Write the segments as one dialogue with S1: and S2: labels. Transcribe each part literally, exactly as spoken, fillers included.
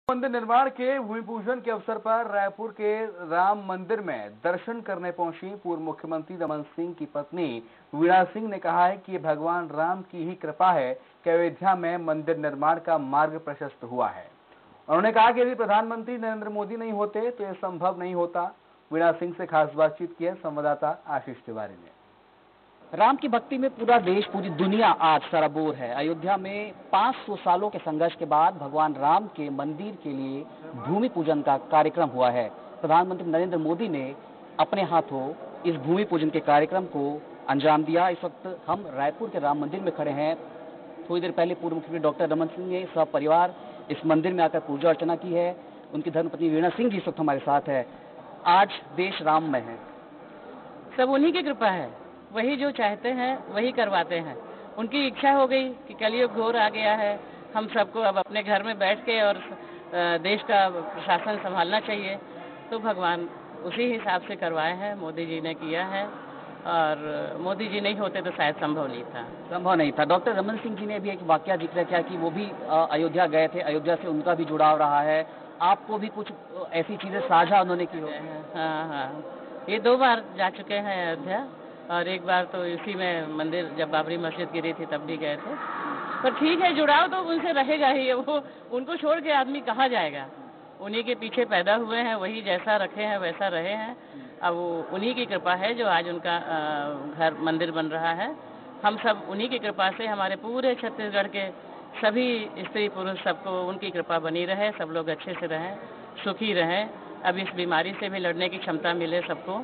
S1: मंदिर निर्माण के भूमि पूजन के अवसर पर रायपुर के राम मंदिर में दर्शन करने पहुंची पूर्व मुख्यमंत्री रमन सिंह की पत्नी वीणा सिंह ने कहा है कि भगवान राम की ही कृपा है कि अयोध्या में मंदिर निर्माण का मार्ग प्रशस्त हुआ है। उन्होंने कहा कि यदि प्रधानमंत्री नरेंद्र मोदी नहीं होते तो यह संभव नहीं होता। वीणा सिंह से खास बातचीत की है संवाददाता आशीष तिवारी ने।
S2: राम की भक्ति में पूरा देश, पूरी दुनिया आज सराबोर है। अयोध्या में पाँच सौ सालों के संघर्ष के बाद भगवान राम के मंदिर के लिए भूमि पूजन का कार्यक्रम हुआ है। प्रधानमंत्री नरेंद्र मोदी ने अपने हाथों इस भूमि पूजन के कार्यक्रम को अंजाम दिया। इस वक्त हम रायपुर के राम मंदिर में खड़े हैं। थोड़ी देर पहले पूर्व मुख्यमंत्री डॉक्टर रमन सिंह ने सब परिवार इस मंदिर में आकर पूजा अर्चना की है। उनकी धर्मपत्नी वीणा सिंह जी इस वक्त हमारे साथ है। आज देश राम में है,
S3: सब उन्हीं की कृपा है। वही जो चाहते हैं वही करवाते हैं। उनकी इच्छा हो गई कि कलयुग घोर आ गया है, हम सबको अब अपने घर में बैठ के और देश का प्रशासन संभालना चाहिए, तो भगवान उसी हिसाब से करवाए हैं। मोदी जी ने किया है और मोदी जी नहीं होते तो शायद संभव नहीं था
S2: संभव नहीं था डॉक्टर रमन सिंह जी ने भी एक वाकया जिक्र किया कि वो भी अयोध्या गए थे, अयोध्या से उनका भी जुड़ाव रहा है। आपको भी कुछ ऐसी चीजें साझा उन्होंने की हो?
S3: हाँ हाँ, ये दो बार जा चुके हैं अयोध्या और एक बार तो इसी में मंदिर जब बाबरी मस्जिद गिरी थी तब भी गए थे। पर ठीक है, जुड़ाव तो उनसे रहेगा ही। वो उनको छोड़ के आदमी कहाँ जाएगा? उन्हीं के पीछे पैदा हुए हैं, वही जैसा रखे हैं वैसा रहे हैं। अब वो उन्हीं की कृपा है जो आज उनका घर मंदिर बन रहा है। हम सब उन्हीं की कृपा से, हमारे पूरे छत्तीसगढ़ के सभी स्त्री पुरुष, सबको उनकी कृपा बनी रहे। सब लोग अच्छे से रहें, सुखी रहें, अब इस बीमारी से भी लड़ने की क्षमता मिले सबको।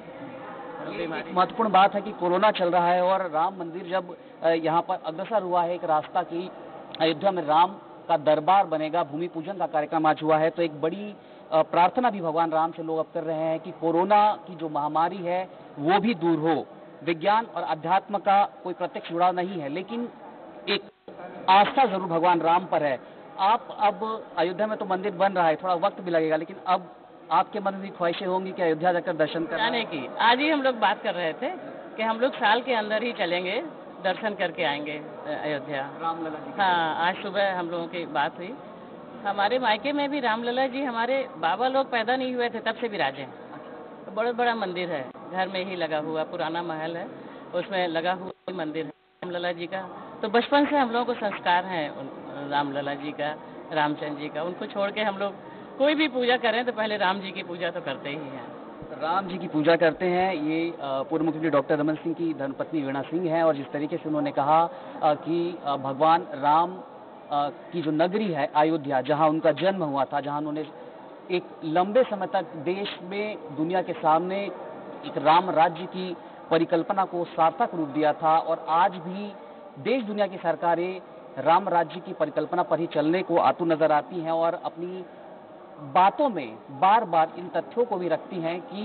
S2: महत्वपूर्ण बात है कि कोरोना चल रहा है और राम मंदिर जब यहाँ पर अग्रसर हुआ है एक रास्ता की अयोध्या में राम का दरबार बनेगा, भूमि पूजन का कार्यक्रम आज हुआ है, तो एक बड़ी प्रार्थना भी भगवान राम से लोग अब कर रहे हैं कि कोरोना की जो महामारी है वो भी दूर हो। विज्ञान और अध्यात्म का कोई प्रत्यक्ष जुड़ाव नहीं है, लेकिन एक आस्था जरूर भगवान राम पर है। आप अब अयोध्या में तो मंदिर बन रहा है, थोड़ा वक्त भी लगेगा, लेकिन अब आपके मन में भी ख्वाहिशें होंगी कि अयोध्या जाकर दर्शन
S3: करने की। आज ही हम लोग बात कर रहे थे कि हम लोग साल के अंदर ही चलेंगे, दर्शन करके आएंगे अयोध्या रामलला जी। हाँ, आज सुबह हम लोगों की बात हुई। हमारे मायके में भी रामलला जी, हमारे बाबा लोग पैदा नहीं हुए थे तब से विराजे हैं। तो बहुत बड़ा मंदिर है, घर में ही लगा हुआ पुराना महल है, उसमें लगा हुआ मंदिर है रामलला जी का। तो बचपन से हम लोगों को संस्कार है रामलला जी का, रामचंद्र जी का। उनको छोड़ के हम लोग कोई भी पूजा करें तो पहले राम जी की पूजा तो करते ही हैं।
S2: राम जी की पूजा करते हैं। ये पूर्व मुख्यमंत्री डॉक्टर रमन सिंह की धर्मपत्नी वीणा सिंह हैं और जिस तरीके से उन्होंने कहा कि भगवान राम की जो नगरी है अयोध्या, जहां उनका जन्म हुआ था, जहां उन्होंने एक लंबे समय तक देश में दुनिया के सामने एक राम राज्य की परिकल्पना को सार्थक रूप दिया था, और आज भी देश दुनिया की सरकारें राम राज्य की परिकल्पना पर ही चलने को आतुर नजर आती हैं और अपनी बातों में बार बार इन तथ्यों को भी रखती हैं कि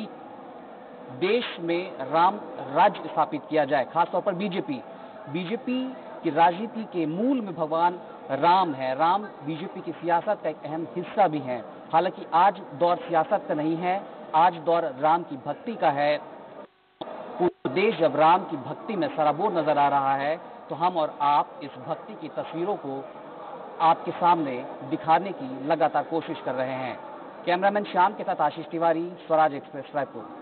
S2: देश में राम राज्य स्थापित किया जाए। खासतौर पर बीजेपी बीजेपी की राजनीति के मूल में भगवान राम है। राम बीजेपी की सियासत का एक अहम हिस्सा भी है। हालांकि आज दौर सियासत का नहीं है, आज दौर राम की भक्ति का है। पूरा देश जब राम की भक्ति में सराबोर नजर आ रहा है तो हम और आप इस भक्ति की तस्वीरों को आपके सामने दिखाने की लगातार कोशिश कर रहे हैं। कैमरामैन श्याम के साथ आशीष तिवारी, स्वराज एक्सप्रेस, रायपुर।